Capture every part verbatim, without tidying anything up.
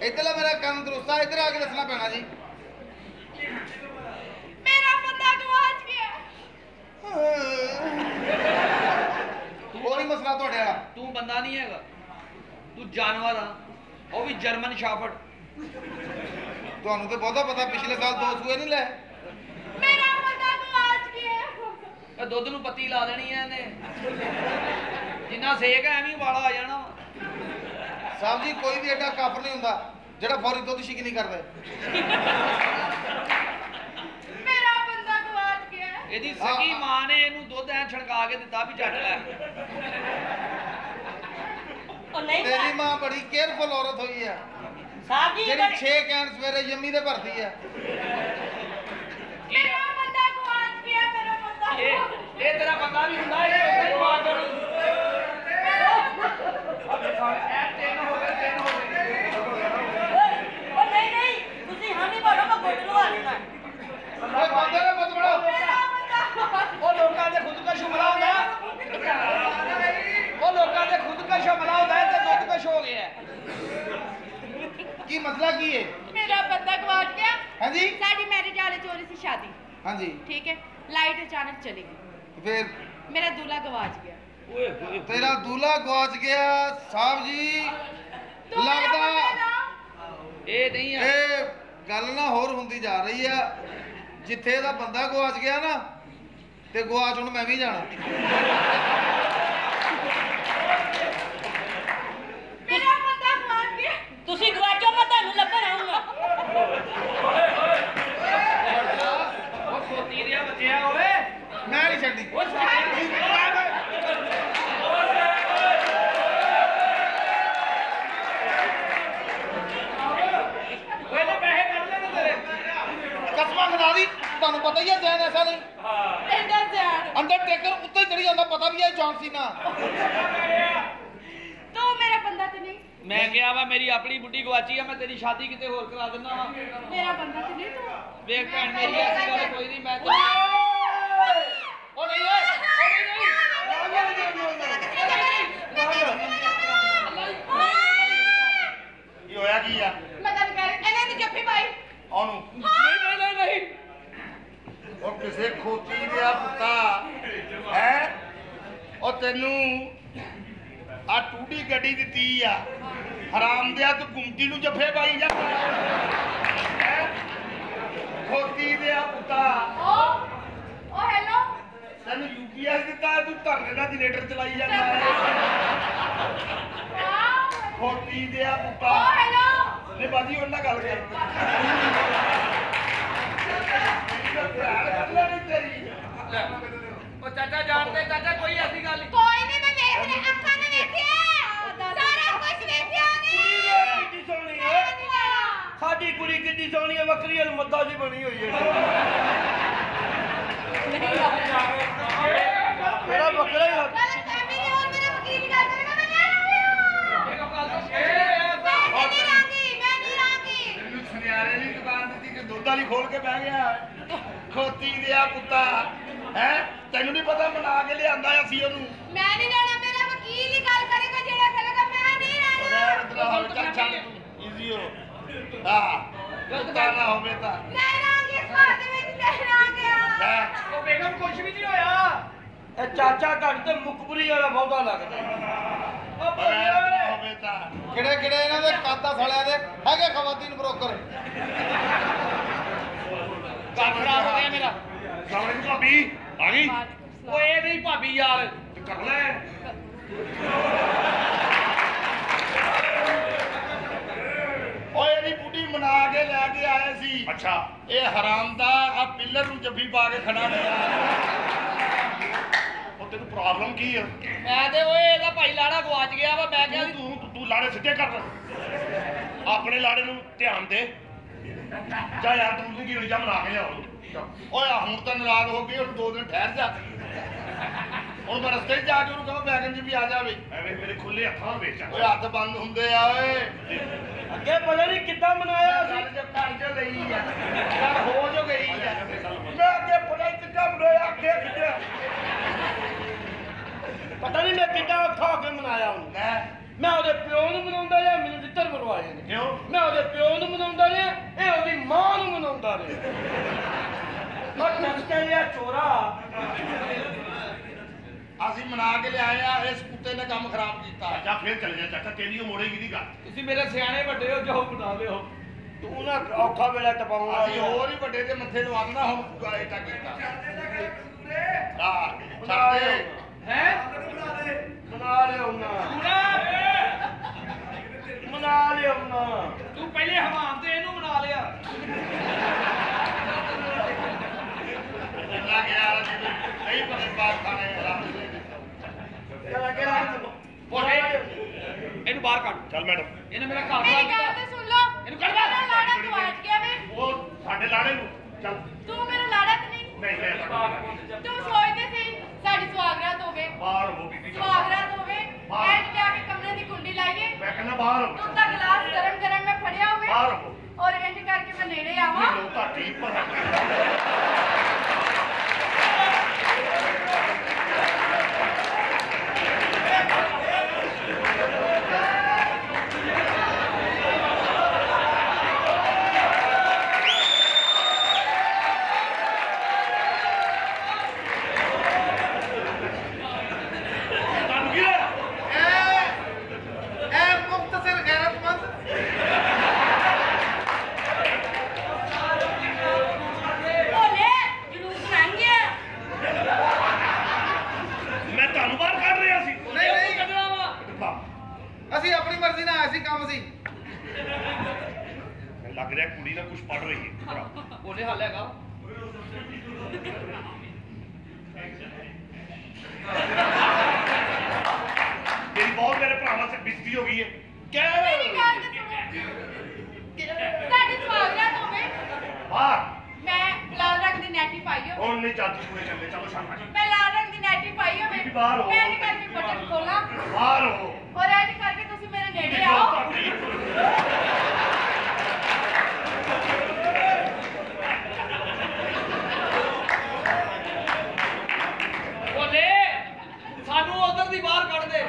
इधरला मेरा काम दुरुस्त है, इधर आके दसना पैना जी। मेरा बंदा गवाच गया। कोई मसला थोड़े वाला। तू बंदा नहीं हैगा, तू जानवर आ, वो भी जर्मन शाफट। ਤੁਹਾਨੂੰ ਤੇ ਬਹੁਤਾ ਪਤਾ ਪਿਛਲੇ ਸਾਲ ਦੋ ਸੂਏ ਨਹੀਂ ਲੈ। मेरा बंदा गवाच गया। ਇਹ ਦੁੱਧ ਨੂੰ ਪੱਤੀ ਲਾ ਦੇਣੀ ਐ ਇਹਨੇ, ਜਿੰਨਾ ਸੇਕ ਐ ਐਵੇਂ ਵਾਲਾ ਆ ਜਾਣਾ। ਸਾਹਿਬ ਜੀ ਕੋਈ ਵੀ ਐਡਾ ਕਾਫਰ ਨਹੀਂ ਹੁੰਦਾ ਜਿਹੜਾ ਫੌਰੀ ਦੁੱਧ ਸ਼ਿਕ ਨਹੀਂ ਕਰਦਾ। मेरा बंदा गवाच गया। ਇਹਦੀ ਸਗੀ ਮਾਂ ਨੇ ਇਹਨੂੰ ਦੁੱਧ ਐ ਛਣਕਾ ਕੇ ਦਿੱਤਾ ਵੀ ਛੱਡ ਲੈ। ਉਹ ਨਹੀਂ ਤੇਰੀ ਮਾਂ ਬੜੀ ਕੇਅਰਫੁਲ ਔਰਤ ਹੋਈ ਹੈ ਸਾਹਿਬ ਜੀ, ਜਿਹੜੀ ਛੇ ਕੈਨ ਸਵੇਰੇ ਯੰਮੀ ਦੇ ਭਰਦੀ ਹੈ। मेरा बंदा गवाच गया। मेरा बंदा ਇਹ ਇਹ ਤੇਰਾ ਬੰਦਾ ਵੀ ਹੁੰਦਾ ਇਹ ਉੱਥੇ ਹੀ ਮਾਰ ਦੇ। ਇਹ ਤਿੰਨ ਹੋ ਗਏ, ਤਿੰਨ ਹੋ ਗਏ। ਉਹ ਨਹੀਂ ਨਹੀਂ, ਤੁਸੀਂ ਹਾਂ ਨਹੀਂ ਬੋਲੋ, ਮੈਂ ਗੋਡ ਲਵਾ ਲੈਣਾ। ਓਏ ਬੰਦੇ ਨੇ ਮਤ ਬੜੋ। मेरा बंदा ਉਹ ਲੋਕਾਂ ਦੇ ਖੁਦਕਸ਼ ਹਮਲਾ ਹੁੰਦਾ, ਉਹ ਲੋਕਾਂ ਦੇ ਖੁਦਕਸ਼ ਹਮਲਾ ਹੁੰਦਾ ਤੇ ਖੁਦਕਸ਼ ਹੋ ਗਿਆ। ਕੀ ਮਸਲਾ ਕੀ ਹੈ? मेरा बंदा गवाच गया। हाँ जी साड़ी मैरिज वाले चोरी से शादी, हाँ जी ठीक है, लाइट अचानक चली गई, फिर मेरा दूल्हा गवाच गया। तेरा दूल्हा गवाच गया साहब जी। तू मेरा लगदा बंदा ना। ਇਹ ਨਹੀਂ ਆ ਇਹ ਗੱਲ ਨਾ ਹੋਰ ਹੁੰਦੀ ਜਾ ਰਹੀ ਆ। ਜਿੱਥੇ ਇਹਦਾ ਬੰਦਾ ਗਵਾਚ ਗਿਆ ਨਾ ਤੇ ਗਵਾਚ ਹੁਣ ਮੈਂ ਵੀ ਜਾਣਾ। मेरा बंदा गवाच गया। ਤੁਸੀਂ ਗਵਾਚੋ, ਮੈਂ ਤੁਹਾਨੂੰ ਲੱਭਣ ਆਉਂਗਾ। ਉਹ ਖੋਤੀ ਦਿਆ ਬੱਚਿਆ ਓਏ। ਮੈਂ ਨਹੀਂ ਛੱਡੀ। ਉਹ ਸਾਰੇ ਓਏ ਲੈ ਪੈਸੇ ਕੱਢ ਲੈ ਤੇਰੇ। ਕਸਮਾਂ ਖਿਲਾ ਦੀ, ਤੁਹਾਨੂੰ ਪਤਾ ਹੀ ਹੈ ਜੈਨ ਐਸਾ ਨਹੀਂ। ਇੰਦਰ ਜਾਨ, ਅੰਡਰਟੇਕਰ ਉੱਤੇ ਚੜੀ ਜਾਂਦਾ, ਪਤਾ ਵੀ ਹੈ ਜੌਨ ਸੀਨਾ। ਤੂੰ ਮੇਰਾ ਬੰਦਾ ਤੇ ਨਹੀਂ। ਮੈਂ ਕਿਹਾ ਵਾ ਮੇਰੀ ਆਪਣੀ ਬੁੱਢੀ ਗਵਾਚੀ ਆ, ਮੈਂ ਤੇਰੀ ਸ਼ਾਦੀ ਕਿਤੇ ਹੋਰ ਕਰਾ ਦਿੰਦਾ ਵਾ। ਮੇਰਾ ਬੰਦਾ ਤੇ ਨਹੀਂ ਤੂੰ। ਵੇਖ ਭੈਣ ਮੇਰੀ ਐਸੀ ਗੱਲ ਕੋਈ ਨਹੀਂ। ਮੈਂ ਤੈਨੂੰ ਉਹ ਨਹੀਂ ਓਏ, ਉਹ ਨਹੀਂ ਨਹੀਂ ਕੀ ਹੋਇਆ ਕੀ ਆ ਮੈਂ ਤਾਂ ਕਹਿ ਰਹੀ ਇਹਨੇ ਤੇ ਜੱਫੀ ਪਾਈ। ਉਹਨੂੰ ਨਹੀਂ ਨਹੀਂ ਨਹੀਂ। ਉਹ ਕਿਸੇ ਖੋਤੀ ਦਿਆ ਪੁੱਤਾ ਹੈ, ਉਹ ਤੈਨੂੰ ਆ ਟੂਡੀ ਗੱਡੀ ਦਿੱਤੀ ਆ, ਹਰਾਮ ਦਿਆ ਤੂੰ ਗੁੰਮਟੀ ਨੂੰ ਜੱਫੇ ਪਾਈ ਜਾਂਦਾ ਹੈ। ਖੋਤੀ ਦਿਆ ਪੁੱਤਾ, ਓ ਓ ਹੈਲੋ, ਤੈਨੂੰ ਯੂਪੀਐਸ ਦਿੱਤਾ, ਤੂੰ ਧਰਨੇ ਦਾ ਜਨਰੇਟਰ ਚਲਾਈ ਜਾਂਦਾ ਹੈ। ਖੋਤੀ ਦਿਆ ਪੁੱਤਾ। ਓ ਹੈਲੋ, ਨਹੀਂ ਬਾਜੀ ਉਹਨਾਂ ਨਾਲ ਗੱਲ ਕਰ। ਉਹ ਚਾਚਾ ਜਾਣਦੇ ਚਾਚਾ ਕੋਈ ਐਸੀ ਗੱਲ ਨਹੀਂ। ਕੋਈ ਨਹੀਂ, ਮੈਂ ਵੇਖ ਰਹੀ ਅੱਖਾਂ ਨੇ ਵੇਖਿਆ, ਸਾਰਾ ਕੁਝ ਵੇਖਿਆ ਨੇ। ਕਿੱਡੀ ਸੋਹਣੀ ਮੈਂ ਹੈ ਨਹੀਂ ਲੈਣਾ। ਸਾਡੀ ਕੁੜੀ, ਕਿੱਡੀ ਸੋਹਣੀ ਹੈ, ਵੱਖਰੀ ਅਲਮੱਦਾ ਜੀ ਬਣੀ ਹੋਈ ਹੈ। ਮੇਰਾ ਬੱਕਰਾ ਹੀ ਹੱਥ। ਗੱਲ ਕਰਨੀ ਨਹੀਂ, ਹੋਰ ਮੇਰੇ ਵਕੀਲ ਦੀ ਗੱਲ ਕਰੇਗਾ, ਮੈਂ ਨਹੀਂ ਆਉਂਗੀ। ਇਹ ਗੱਲ ਤਾਂ ਮੈਂ ਨਹੀਂ ਰਾਂਗੀ, ਮੈਂ ਨਹੀਂ ਰਾਂਗੀ। ਤੈਨੂੰ ਸੁਨਿਆਰੇ ਦੀ ਦੁਕਾਨ ਦਿੱਤੀ ਕਿ ਦੁੱਧ ਵਾਲੀ ਖੋਲ ਕੇ ਬਹਿ ਗਿਆ। ਖੋਤੀ ਦਿਆ ਪੁੱਤਾ ਹੈ, ਤੈਨੂੰ ਨਹੀਂ ਪਤਾ ਬਣਾ ਕੇ ਲਿਆਂਦਾ ਅਸੀਂ ਉਹਨੂੰ। ਮੈਂ ਨਹੀਂ ਲੈਣਾ, ਮੇਰਾ ਵਕੀਲ ਹੀ ਗੱਲ ਕਰੇਗਾ, ਜਿਹੜਾ ਕਰੇਗਾ, ਮੈਂ ਨਹੀਂ ਲੈਣਾ। ਯਾਰ ਤੇਰਾ ਹਾਲ ਚੱਲ ਛੱਡ ਤੂੰ, ਈਜ਼ੀ ਹੋ। ਹਾਂ ਪੁੱਤਾ ਨਾ ਹੋਵੇ ਤਾਂ ਲੈ ਰਾਂਗੀ, ਘਰ ਦੇ ਵਿੱਚ ਲੈ ਰਾਂਗੇ। ਲੈ। ਉਹ ਬੇਗਮ ਕੁਝ ਵੀ ਨਹੀਂ ਹੋਇਆ। ਇਹ ਚਾਚਾ ਘੱਟ ਤੇ ਮੁਖਬਰੀ ਵਾਲਾ ਬਹੁਤਾ ਲੱਗਦਾ। ਉਹ ਬਗੈਰ ਬੋਲੇ ਨਾ ਹੋਵੇ ਤਾਂ ਕਿਹੜੇ ਕਿਹੜੇ ਇਹਨਾਂ ਦੇ ਕਾਦਾ ਸਾਲਿਆਂ ਦੇ ਹੈਗੇ ਖਵਾਤੀਨ ਬ੍ਰੋਕਰ। ਕੰਮ ਖਰਾਬ ਹੋ ਗਿਆ ਮੇਰਾ। ਸਾਹਮਣੇ ਦੀ ਭਾਬੀ ਆ ਗਈ। ਉਹ ਇਹ ਨਹੀਂ ਭਾਬੀ ਯਾਰ। ਤੇ ਕਰ ਲੈ। ਓਏ ਇਹਦੀ ਬੁੱਢੀ ਮਨਾ ਕੇ ਲੈ ਕੇ ਆਏ ਸੀ। ਅੱਛਾ ਇਹ ਹਰਾਮ ਦਾ ਆ ਪਿੱਲਰ ਨੂੰ ਜੱਫੀ ਪਾ ਕੇ ਖੜਾ ਹੋਇਆ। ਉਹ ਤੈਨੂੰ ਪ੍ਰੋਬਲਮ ਕੀ ਆ? ਮੈਂ ਤੇ ਓਏ ਇਹਦਾ ਭਾਈ ਲਾੜਾ ਗਵਾਚ ਗਿਆ ਵਾ। ਮੈਂ ਕਿਹਾ ਤੂੰ ਤੂੰ ਤੂੰ ਲਾੜੇ ਸਿੱਧੇ ਕਰ, ਆਪਣੇ ਲਾੜੇ ਨੂੰ ਧਿਆਨ ਦੇ। ਜਾ ਯਾਰ ਤੂੰ ਕੀ ਹੋਈ, ਜਾ ਮਨਾ ਕੇ ਲਿਆਓ। ਓਏ ਹੁਣ ਤਾਂ ਨਾਰਾਜ਼ ਹੋ ਗਈ, ਹੁਣ ਦੋ ਦਿਨ ਠਹਿਰ ਜਾ। ਹੁਣ ਮੈਂ ਰਸਤੇ 'ਚ ਜਾ ਕੇ ਉਹਨੂੰ ਕਹਾਂ ਬੈਗਨ ਜੀ ਵੀ ਆ ਜਾਵੇ। ਐਵੇਂ ਮੇਰੇ ਖੁੱਲੇ ਹੱਥਾਂ ਵਿੱਚ ਓਏ ਹੱਥ ਬੰਦ ਹੁੰਦੇ ਆ ਓਏ। ਅੱਗੇ ਪਤਾ ਨਹੀਂ ਕਿੱਦਾਂ ਮਨਾਇਆ ਸੀ। ਗੱਲ ਜੇ ਘਰ 'ਚ ਲਈ ਆ, ਗੱਲ ਹੋ ਜੋ ਗਈ ਆ। ਮੈਂ ਅੱਗੇ ਪਤਾ ਨਹੀਂ ਕਿੱਦਾਂ ਮਨਾਇਆ, ਅੱਗੇ ਕਿੱਦਾਂ ਪਤਾ ਨਹੀਂ ਮੈਂ ਕਿੱਦਾਂ ਔਖਾ ਹੋ ਕੇ ਮਨਾਇਆ ਉਹਨੂੰ। ਲੈ ਮੈਂ ਉਹਦੇ ਪਿਓ ਨੂੰ ਮਨਾਉਂਦਾ ਰਿਹਾ, ਮੈਨੂੰ ਤਿੱਤਰ ਮਰਵਾਏ ਨੇ। ਕਿਉਂ? ਮੈਂ ਉਹਦੇ ਪਿਓ ਨੂੰ ਮਨਾਉਂਦਾ ਰਿਹਾ, ਇਹ ਉਹਦੀ ਮਾਂ ਨੂੰ ਮਨਾਉਂਦਾ ਰਿਹਾ। ਉਹ ਟੱਕਰ ਲਿਆ ਚੋਰਾ। ਅਸੀਂ ਮਨਾ ਕੇ ਲਿਆਏ ਆ, ਇਸ ਕੁੱਤੇ ਨੇ ਕੰਮ ਖਰਾਬ ਕੀਤਾ। ਜਾ ਫੇਰ ਚੱਲ ਜਾ ਚਾਚਾ, ਤੇਰੀ ਉਹ ਮੋੜੇਗੀ ਦੀ ਗੱਲ। ਤੁਸੀਂ ਮੇਰੇ ਸਿਆਣੇ ਵੱਡੇ ਹੋ, ਜਾਓ ਬਣਾ ਲਿਓ। ਤੂੰ ਨਾ ਔਖਾ ਵੇਲਾ ਟਪਾਉਂਦਾ। ਅਸੀਂ ਹੋਰ ਹੀ ਵੱਡੇ ਦੇ ਮੱਥੇ ਲਵਾ ਦੇਣਾ, ਹੁਣ ਤੂੰ ਏਦਾਂ ਕੀਤਾ। ਹਾਂ ਛੱਡ ਦੇ। ਹੈ ਮਨਾ ਲਿਆਉਣਾ, ਮਨਾ ਲਿਆਉਣਾ। ਤੂੰ ਪਹਿਲੇ ਹਮਾਮ ਤੇ ਇਹਨੂੰ ਮਨਾ ਲਿਆ। ਅੱਲਾ ਗਿਆ ਨਹੀਂ ਪਤਾ ਬਾਤ ਖਾਣੇ ਰੱਬ ਨੇ ਕਿਹੜਾ ਕਿਹੜਾ ਬੋਲੇ ਇਹਨੂੰ ਬਾਹਰ ਕੱਢ। ਚੱਲ ਮੈਡਮ, ਇਹਨੇ ਮੇਰਾ ਘਰ ਮੇਰੀ ਖਰਾਬ ਗੱਲ ਕੀਤਾ। ਤੇ ਸੁਣ ਲਓ। ਇਹਨੂੰ ਕੱਢ ਬਾਹਰ। ਮੇਰਾ ਲਾੜਾ ਗਵਾਚ ਗਿਆ ਵੇ। ਉਹ ਸਾਡੇ ਲਾੜੇ ਨੂੰ ਚੱਲ। ਤੂੰ ਮੇਰਾ ਲਾੜਾ ਤੇ ਨਹੀਂ। ਨਹੀਂ ਮੈਂ ਤੂੰ ਸੋਚਦੇ ਸੀ ਸਾਡੀ ਸੁਹਾਗਰਾਤ ਹੋਵੇ, ਬਾਹਰ ਹੋ ਬੀਬੀ। ਸੁਹਾਗਰਾਤ ਹੋਵੇ, ਐਂਡ ਲਿਆ ਕੇ ਕਮਰੇ ਦੀ ਕੁੰਡੀ ਲਾਈਏ, ਮੈਂ ਕਹਿੰਦਾ ਬਾਹਰ ਹੋ, ਦੁੱਧ ਦਾ ਗਲਾਸ ਗਰਮ ਗਰਮ ਮੈਂ ਫੜਿਆ ਹੋਵੇ, ਬਾਹਰ ਹੋ। ਔਰ ਇੰਜ ਕਰਕੇ ਮੈਂ ਨੇੜੇ ਆਵਾਂ। ਲੋ ਤਾਂ ਠੀਕ ਪਰ ਭੋਲੇ ਜਲੂਸ ਲੰਘ ਗਿਆ। ਮੈਂ ਤੁਹਾਨੂੰ ਬਾਹਰ ਕੱਢ ਰਿਹਾ ਸੀ। ਨਹੀਂ ਨਹੀਂ ਕੱਢਣਾ ਵਾ। ਅਸੀਂ ਆਪਣੀ ਮਰਜ਼ੀ ਨਾਲ ਆਏ ਸੀ, ਕੰਮ ਸੀ। ਲੱਗ ਰਿਹਾ ਕੁੜੀ ਨਾਲ ਕੁਝ ਪੜ ਰਹੀ ਹੈ। ਬੋਲੇ ਹੱਲ ਹੈਗਾ। ਮੇਰੀ ਬਹੁਤ ਮੇਰੇ ਭਰਾਵਾਂ ਸੇ ਬਿਸਤੀ ਹੋ ਗਈ ਹੈ। ਕਹਿ ਮੇਰੀ ਗੱਲ ਤੇ ਸੁਣੋ। ਸਾਡੀ ਸੁਹਾਗਰਾਤ ਹੋਵੇ, ਬਾਹਰ ਮੈਂ ਲਾਲ ਰੰਗ ਦੀ ਨੈਟੀ ਪਾਈ ਹੋਵੇ, ਹੁਣ ਨਹੀਂ ਜਾਦੂ ਪੂਰੇ ਚੱਲੇ, ਚਲੋ ਸ਼ਾਬਾਸ਼। ਮੈਂ ਲਾਲ ਰੰਗ ਦੀ ਨੈਟੀ ਪਾਈ ਹੋਵੇ, ਬੀਬੀ ਬਾਹਰ ਹੋ। ਮੈਂ ਇੰਜ ਕਰਕੇ ਬਟਨ ਖੋਲਾਂ ਬਾਹਰ ਹੋ। ਔਰ ਇੰਜ ਕਰਕੇ ਤੁਸੀਂ ਮੇਰੇ ਨੇੜੇ ਆਓ। ਬੋਲੇ ਸਾਨੂੰ ਉਧਰ ਦੀ ਬਾਹਰ ਕੱਢ ਦੇ।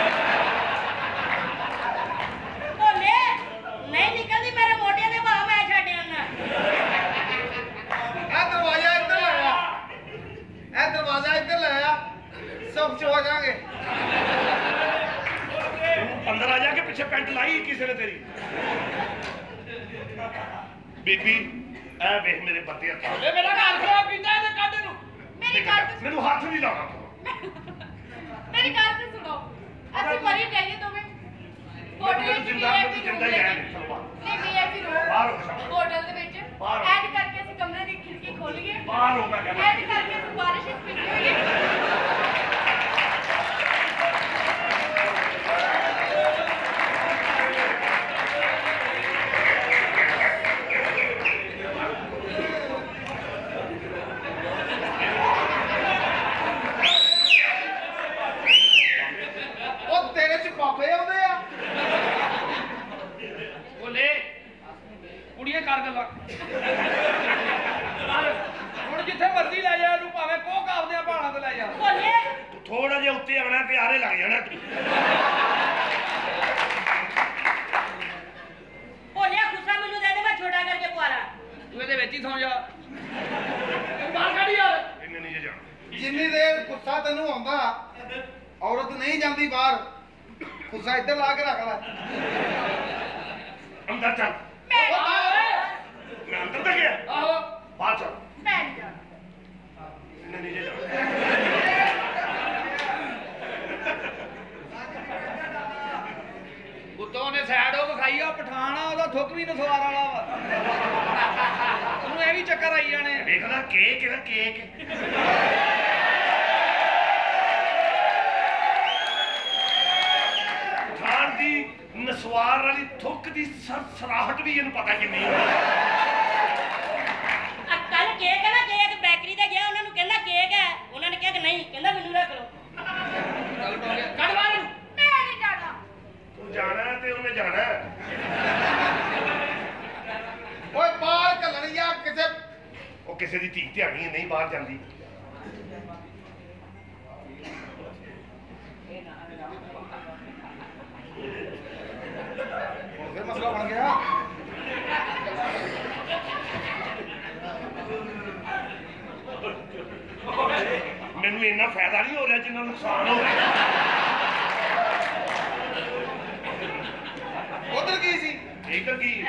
ਭੋਲੇ ਨਹੀਂ ਨਿਕਲਦੀ, ਮੇਰੇ ਮੋਢਿਆਂ ਦੇ ਭਾਅ ਮੈਂ ਛੱਡਿਆ ਨਾ। ਇਹ ਦਰਵਾਜ਼ਾ ਇੱਧਰ ਲਾਇਆ, ਇਹ ਦਰਵਾਜ਼ਾ ਇੱਧਰ ਲਾਇਆ, ਸਭ ਚ ਹੋ ਜਾਾਂਗੇ। ਤੂੰ ਅੰਦਰ ਆ ਜਾ ਕੇ ਪਿੱਛੇ ਪੈਂਟ ਲਾਈ ਕਿਸੇ ਨੇ ਤੇਰੀ। ਬੀਬੀ ਐ ਵੇਖ ਮੇਰੇ ਬੱਤੇ ਹੱਥਾਂ। ਬੋਲੇ ਮੇਰਾ ਘਰ ਖਰਾਬ ਕੀਤਾ ਇਹਨੇ, ਕੱਢ ਇਹਨੂੰ। ਮੇਰੀ ਗੱਲ ਤੇ ਮੈਨੂੰ ਹੱਥ ਨਹੀਂ ਲਾਉਣਾ। ਮੇਰੀ ਗੱਲ ਤੇ ਸੁਣੋ। ਅਸੀਂ ਮਰੀ ਜਾਈਏ ਦੋਵੇਂ। ਹੋਟਲ ਵਿੱਚ ਵੀ ਹੈ ਵੀ ਰੂਮ ਲੈ ਕੇ। ਨਹੀਂ ਵੀ ਹੈ ਵੀ ਬਾਹਰ ਰੂਮ ਹੋ। ਹੋਟਲ ਦੇ ਵਿੱਚ ਬਾਹਰ ਹੋ। ਐਡ ਕਰਕੇ ਅਸੀਂ ਕਮਰੇ ਦੀ ਖਿੜਕੀ ਖੋਲੀਏ, ਬਾਹਰ ਹੋ ਮੈਂ ਕਹਿੰਦਾ। ਐਡ ਕਰਕੇ ਅਸੀਂ ਬਾਰਿਸ਼ ਵਿੱਚ ਪੀਤੀ ਹੋਈਏ। ਉਹ ਤੇਰੇ ਚ ਪਾਪੇ ਆਉਂਦੇ ਆ। ਬੋਲੇ ਕੁੜੀਆਂ ਕਰ ਗੱਲਾਂ। ਹੁਣ ਜਿੱਥੇ ਮਰਜ਼ੀ ਲੈ ਜਾ ਇਹਨੂੰ, ਭਾਵੇਂ ਕੋਹ ਕਾਪਦਿਆਂ ਪਹਾੜਾਂ ਤੇ ਲੈ ਜਾ। ਭੋਲੇ ਤੂੰ ਥੋੜਾ ਜਿਹਾ ਉੱਤੇ ਆਉਣਾ ਤੇ ਆਰੇ ਲੱਗ ਜਾਣਾ ਤੂੰ। ਭੋਲੇ ਗੁੱਸਾ ਮੈਨੂੰ ਦੇ ਦੇ, ਮੈਂ ਛੋਟਾ ਕਰਕੇ ਪੁਆਰਾ। ਤੂੰ ਇਹਦੇ ਵਿੱਚ ਹੀ ਸੌਂ ਜਾ। ਤੂੰ ਬਾਹਰ ਕੱਢ ਯਾਰ। ਇੰਨੇ ਨਹੀਂ ਜੇ ਜਾਣਾ। ਜਿੰਨੀ ਦੇਰ ਗੁੱਸਾ ਤੈਨੂੰ ਆਉਂਦਾ, ਔਰਤ ਨਹੀਂ ਜਾਂਦੀ ਬਾਹਰ। ਗੁੱਸਾ ਇੱਧਰ ਲਾ ਕੇ ਰੱਖ ਲੈ। ਅੰਦਰ ਚੱਲ। ਮੈਂ ਮੈਂ ਅੰਦਰ ਤੱਕ ਗਿਆ। ਆਹੋ ਬਾਹਰ ਚੱਲ। ਮੈਂ ਨਹੀਂ ਜਾਣਾ। ਇੰਨੇ ਨਹੀਂ ਜੇ ਜਾਣਾ। ਉੱਤੋਂ ਨੇ ਸਾਈਡ ਉਹ ਵਿਖਾਈ ਆ, ਪਠਾਨ ਆ, ਉਹਦਾ ਥੁੱਕ ਵੀ ਨਸਵਾਰ ਵਾਲਾ ਵਾ। ਉਹਨੂੰ ਇਹ ਵੀ ਚੱਕਰ ਆਈ ਜਾਣੇ। ਵੇਖਦਾ ਕੇਕ ਇਹਦਾ ਕੇਕ। ਖਾਣ ਦੀ ਨਸਵਾਰ ਵਾਲੀ ਥੁੱਕ ਦੀ ਸਰਾਹਟ ਵੀ ਇਹਨੂੰ ਪਤਾ ਕਿੰਨੀ ਹੈ। ਕੱਲ ਕੇਕ ਹੈ ਨਾ, ਕੇਕ ਬੇਕਰੀ ਤੇ ਗਿਆ, ਉਹਨਾਂ ਨੂੰ ਕਹਿੰਦਾ ਕੇਕ ਹੈ, ਉਹਨਾਂ ਨੇ ਕਿਹਾ ਕਿ ਨਹੀਂ, ਕਹਿੰਦਾ ਮੈਨੂੰ ਰੱਖ ਲਓ। ਗੱਲ ਟੋ ਗਿਆ। ਕੱਢ ਬਾਹਰ ਇਹਨੂੰ। ਮੈਂ ਨਹੀਂ ਜਾਣਾ। ਤੂੰ ਜਾਣਾ ਹੈ ਤੇ ਉਹਨੇ ਜਾਣਾ ਹੈ। ਓਏ ਬਾਹਰ ਘੱਲਣ ਜਾਂ ਕਿਸੇ। ਉਹ ਕਿਸੇ ਦੀ ਧੀ ਧਿਆਣੀ ਹੈ, ਨਹੀਂ ਬਾਹਰ ਜਾਂਦੀ। ਮੈਨੂੰ ਇੰਨਾ ਫਾਇਦਾ ਨਹੀਂ ਹੋ ਰਿਹਾ ਜਿੰਨਾ ਨੁਕਸਾਨ ਹੋ ਰਿਹਾ। ਉਧਰ ਕੀ ਸੀ? ਇੱਧਰ ਕੀ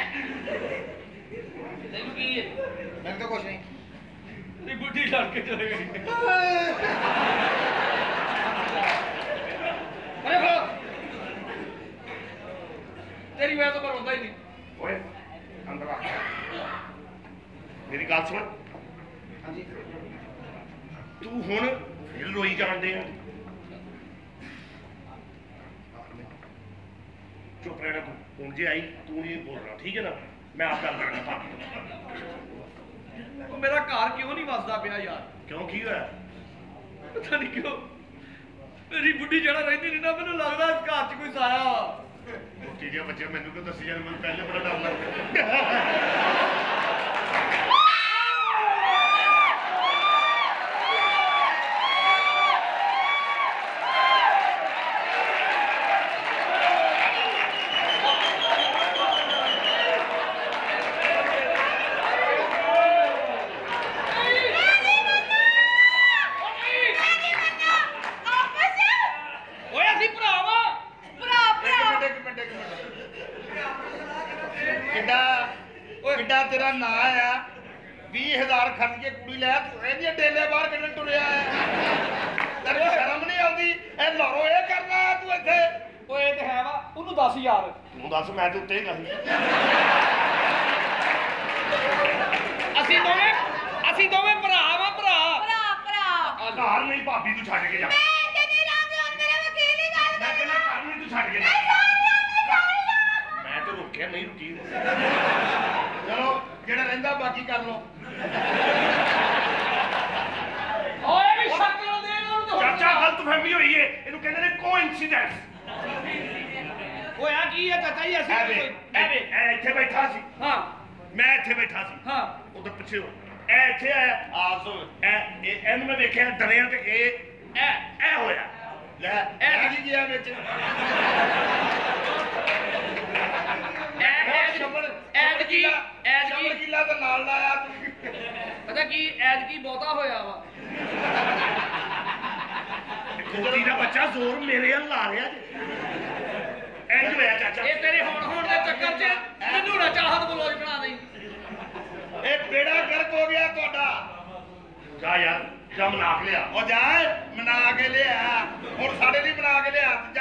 ਤੈਨੂੰ ਕੀ ਹੈ? ਮੈਨੂੰ ਤਾਂ ਕੁਛ ਨਹੀਂ। ਤੇਰੀ ਬੁੱਢੀ ਲੜ ਕੇ ਚਲੇ ਗਈ। ਅਰੇ ਫਿਰ ਤੇਰੀ ਵਜ੍ਹਾ ਤੋਂ ਪਰ ਹੁੰਦਾ ਹੀ ਨਹੀਂ। ਓਏ ਅੰਦਰ ਆ ਮੇਰੀ ਗੱਲ ਸੁਣ। ਹਾਂਜੀ ਤੂੰ ਹੁਣ ਫਿਰ ਰੋਈ ਜਾਣਦੇ ਆ। ਚੁੱਪ ਰਹਿਣਾ ਤੂੰ। ਹੁਣ ਜੇ ਆਈ ਤੂੰ ਨਹੀਂ ਬੋਲਣਾ, ਠੀਕ ਹੈ ਨਾ? ਮੈਂ ਆਪ ਗੱਲ ਕਰਾਂਗਾ ਭਾਬੀ। ਉਹ ਮੇਰਾ ਘਰ ਕਿਉਂ ਨਹੀਂ ਵਸਦਾ ਪਿਆ ਯਾਰ? ਕਿਉਂ ਕੀ ਹੋਇਆ? ਪਤਾ ਨਹੀਂ ਕਿਉਂ ਮੇਰੀ ਬੁੱਢੀ ਜਿਹੜਾ ਰਹਿੰਦੀ ਨਹੀਂ ਨਾ, ਮੈਨੂੰ ਲੱਗਦਾ ਇਸ ਘਰ 'ਚ ਕੋਈ ਸਾਇਆ ਵਾ। ਕੀ ਜੇ ਬੱਚੇ ਮੈਨੂੰ ਕਿਉਂ ਦੱਸੀ ਜਾਂਦੇ? ਮੈਨੂੰ ਪਹਿਲੇ ਬੜਾ ਡਰ ਲੱਗਦਾ। ਓਏ ਅਸੀਂ ਭਰਾ ਵਾ। ਭਰਾ ਭਰਾ ਇੱਕ ਮਿੰਟ ਇੱਕ ਮਿੰਟ ਕਿੱਡਾ ਕਿੱਡਾ ਤੇਰਾ ਨਾਂ ਆ? ਵੀਹ ਹਜ਼ਾਰ ਖਰਚ ਕੇ ਕੁੜੀ ਲੈ, ਤੂੰ ਇਹਦੀਆਂ ਡੇਲੇ ਬਾਹਰ ਕੱਢਣ ਤੁਰਿਆ ਹੈ। ਤੈਨੂੰ ਸ਼ਰਮ ਨਹੀਂ ਆਉਂਦੀ? ਇਹ ਲਾਰੋ ਇਹ ਕਰਨਾ ਹੈ ਤੂੰ ਇੱਥੇ? ਓਏ ਇਹ ਤੇ ਹੈ ਵਾ, ਉਹਨੂੰ ਦੱਸ ਯਾਰ। ਤੂੰ ਦੱਸ, ਮੈਂ ਤੇ ਉੱਤੇ ਹੀ ਗਈ। ਅਸੀਂ ਦੋਵੇਂ ਅਸੀਂ ਦੋਵੇਂ ਭਰਾ ਵਾ, ਭਰਾ। ਭਰਾ ਭਰਾ ਆ ਘਰ ਨਹੀਂ, ਭਾਬੀ ਤੂੰ ਛੱਡ ਕੇ ਜਾ। ਮੈਂ ਇੱਥੇ ਨਹੀਂ ਰਹਿੰਦੀ, ਹੁਣ ਮੇਰੇ ਵਕੀਲ ਹੀ ਗੱਲ ਮੈਂ ਕਰੇਗਾ। ਕਹਿੰਦਾ ਘਰ ਨਹੀਂ, ਤੂੰ ਛੱਡ ਕੇ ਜਾ। ਮੈਂ ਜਾਣ ਲਿਆ, ਮੈਂ ਜਾਣ ਲਿਆ। ਮੈਂ ਤੇ ਰੋਕਿਆ ਨਹੀਂ, ਰੁਕੀ। ਚਲੋ ਜਿਹੜਾ ਰਹਿੰਦਾ ਬਾਕੀ ਕਰ ਲਓ। ਓਏ ਵੀ ਸ਼ੱਕ ਲਾਉਂਦੇ ਇਹਨਾਂ ਨੂੰ ਤਾਂ। ਚਾਚਾ ਗਲਤਫਹਿਮੀ ਹੋਈ ਏ, ਇਹਨੂੰ ਕਹਿੰਦੇ ਨੇ ਕੋਇਨਸੀਡੈਂਸ। ਓਏ ਆ ਕੀ ਹੈ ਚਾਚਾ ਜੀ? ਅਸੀਂ ਐ ਕੋਈ ਵੇ ਐ ਵੇ ਇਹ ਇੱਥੇ ਬੈਠਾ ਸੀ, ਹਾਂ ਮੈਂ ਇੱਥੇ ਬੈਠਾ ਸੀ, ਹਾਂ ਉਧਰ ਪਿੱਛੇ ਹੋ। ਇਹ ਇੱਥੇ ਆਇਆ ਆਸ ਇਹ ਇਹ- ਇਹਨੂੰ ਮੈਂ ਵੇਖਿਆ ਦਰਿਆ ਤੇ ਇਹ ਇਹ ਇਹ ਹੋਇਆ। ਲੈ ਇਹ ਕੀ ਗਿਆ ਵਿੱਚ? ਐਤਕੀ ਐਤਕੀ ਸ਼ਮਰ ਕਿਲਾ ਤਾਂ ਨਾਲ ਲਾਇਆ ਤੂੰ। ਪਤਾ ਕੀ ਐਤਕੀ ਬਹੁਤਾ ਹੋਇਆ ਵਾ। ਖੋਤੀ ਦਾ ਬੱਚਾ ਜ਼ੋਰ ਮੇਰੇ ਵੱਲ ਲਾ ਰਿਹਾ ਜੀ। ਇੰਜ ਹੋਇਆ ਚਾਚਾ। ਇਹ ਤੇਰੇ ਹੋਣ ਹੋਣ ਦੇ ਚੱਕਰ 'ਚ ਮੈਨੂੰ ਨਾ ਚਾਹਤ ਬਲੋਚ ਬਣਾ ਦੇਈ। ਇਹ ਬੇੜਾ ਗਰਕ ਹੋ ਗਿਆ ਤੁਹਾਡਾ। ਜਾ ਯਾਰ, ਜਾ ਮਨਾ ਕੇ ਲਿਆ। ਉਹ ਜਾ ਮਨਾ ਕੇ ਲਿਆ, ਹੁਣ ਸਾਡੇ ਲਈ ਬਣਾ ਕੇ ਲਿਆ ਤੇ ਜਾ।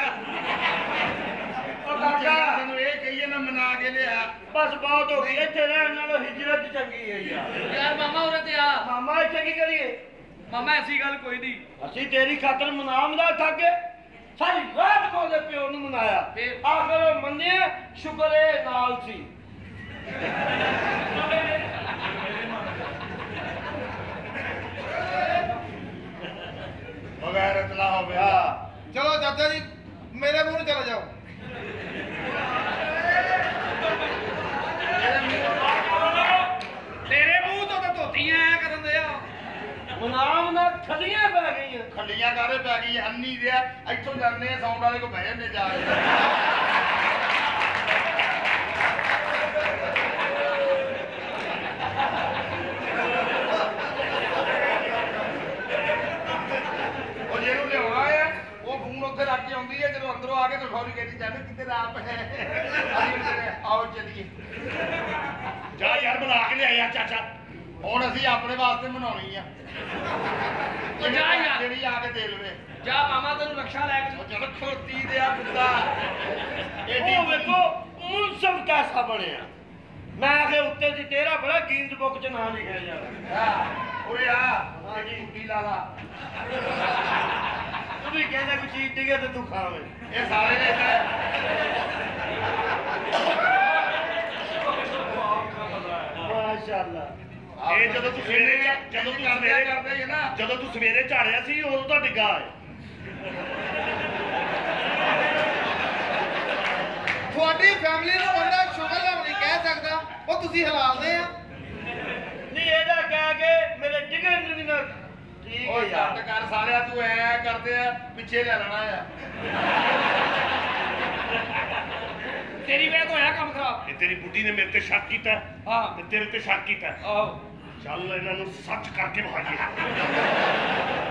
ਉਹ ਕਾਕਾ ਤੈਨੂੰ ਇਹ ਕਹੀਏ ਨਾ ਮਨਾ ਕੇ ਲਿਆ। ਬਸ ਬਹੁਤ ਹੋ ਗਈ, ਇੱਥੇ ਰਹਿਣ ਨਾਲੋਂ ਹਿਜਰਤ ਚੰਗੀ ਹੈ ਯਾਰ। ਯਾਰ ਮਾਮਾ ਉਰੇ ਤੇ ਆ। ਮਾਮਾ ਇੱਥੇ ਕੀ ਕਰੀਏ? ਮਾਮਾ ਐਸੀ ਗੱਲ ਕੋਈ ਨਹੀਂ। ਅਸੀਂ ਤੇਰੀ ਖਾਤਰ ਮਨਾਮਦਾ ਥੱਕੇ ਸਾਰੀ ਰਾਤ ਕੋ ਦੇ ਪਿਓ ਨੂੰ ਮਨਾਇਆ, ਫਿਰ? ਆਖਰ ਉਹ ਮੰਨੇ, ਸ਼ੁਕਰ ਇਹ ਨਾਲ ਸੀ। ਬਗੈਰ ਇਤਲਾ ਹੋ ਗਿਆ। ਚਲੋ ਚਾਚਾ ਜੀ ਮੇਰੇ ਮੂੰਹ ਨੂੰ ਚਲੇ ਜਾਓ। ਤੇਰੇ ਮੂੰਹ ਤੋਂ ਤਾਂ ਧੋਤੀਆਂ ਐ ਕਰਨ ਦੇ ਆ। ਮਨਾਮਦਾ ਖਲੀਆਂ ਪੈ ਗਈਆਂ। ਖੱਲੀਆਂ ਕਾਰੇ ਪੈ ਗਈ ਅੰਨੀ ਦਿਆ। ਇੱਥੋਂ ਜਾਂਦੇ ਆ ਸਾਊਂਡ ਵਾਲੇ ਕੋ ਬਹਿ ਜਾਂਦੇ ਜਾ ਕੇ। ਉਹ ਜਿਹਨੂੰ ਲਿਆਉਣਾ ਆ ਉਹ ਫੋਨ ਉੱਥੇ ਰੱਖ ਕੇ ਆਉਂਦੀ ਹੈ, ਜਦੋਂ ਅੰਦਰੋਂ ਆ ਕੇ ਤਾਂ ਸੌਰੀ ਕਹਿੰਦੀ ਜਾਂਦੇ ਕਿੱਧਰ ਆਪ ਹੈ। ਅਸੀਂ ਕਹਿੰਦੇ ਆਓ ਚੱਲੀਏ। ਜਾ ਯਾਰ, ਬਣਾ ਕੇ ਲਿਆ ਯਾਰ ਚਾਚਾ। ਹੁਣ ਅਸੀਂ ਆਪਣੇ ਵਾਸਤੇ ਮਨਾਉਣੀ ਆ। ਉਹ ਜਾ ਯਾਰ। ਜਿਹੜੀ ਆ ਕੇ ਦੇ ਲਵੇ। ਜਾ ਮਾਮਾ ਤੈਨੂੰ ਰਕਸ਼ਾ ਲੈ ਕੇ ਉਹ ਚਲ ਖੋਤੀ ਦਿਆ ਪੁੱਤਾ। ਉਹ ਵੇਖੋ ਮੁਨਸਫ ਕੈਸਾ ਬਣਿਆ। ਮੈਂ ਆਖੇ ਉੱਤੇ ਦੀ ਤੇਰਾ ਬੜਾ ਗੀਨਜ਼ ਬੁੱਕ 'ਚ ਨਾਂ ਲਿਖਿਆ ਜਾਵੇ। ਆ ਓਏ ਆ ਹਾਂਜੀ ਕੁੱਟੀ ਲਾ ਲਾ। ਤੂੰ ਵੀ ਕਹਿੰਦਾ ਕੋਈ ਚੀਜ਼ ਡਿਗੇ ਤੇ ਤੂੰ ਖਾਵੇਂ। ਇਹ ਸਾਰੇ ਨੇ ਮਾਸ਼ਾਅੱਲਾ। ਇਹ ਜਦੋਂ ਤੂੰ ਸਵੇਰੇ ਝਾ- ਜਦੋਂ ਤੂੰ ਸਵੇਰੇ ਕਰਦੇ ਹੀ ਨਾ। ਜਦੋਂ ਤੂੰ ਸਵੇਰੇ ਝਾੜਿਆ ਸੀ ਉਦੋਂ ਤਾਂ ਡਿੱਗਾ ਹੈ। ਤੁਹਾਡੀ ਫੈਮਿਲੀ ਨੂੰ ਬੰਦਾ ਸ਼ੁਗਰ ਦਾ ਨਹੀਂ ਕਹਿ ਸਕਦਾ। ਉਹ ਤੁਸੀਂ ਹਲਾਲਦੇ ਆ। ਨਹੀਂ ਇਹਦਾ ਕਹਿ ਕੇ ਮੇਰੇ ਡਿਗਣ ਨੂੰ ਵੀ ਨਾ ਠੀਕ ਓਏ ਹੈ ਯਾਰ। ਯਾਰ ਕਰ ਸਾਲਿਆ ਤੂੰ ਐ ਕਰਦੇ ਆ ਪਿੱਛੇ ਲੈ ਲੈਣਾ ਆ। ਤੇਰੀ ਵਜ੍ਹਾ ਤੋਂ ਹੋਇਆ ਕੰਮ ਖਰਾਬ। ਇਹ ਤੇਰੀ ਬੁੱਢੀ ਨੇ ਮੇਰੇ ਤੇ ਸ਼ੱਕ ਕੀਤਾ ਹਾਂ ਤੇ ਤੇਰੇ ਤੇ ਸ਼ੱਕ ਕੀਤਾ। ਆਹੋ ਚੱਲ ਇਹਨਾਂ ਨੂੰ ਸੱਚ ਕਰਕੇ ਵਿਖਾਈਏ।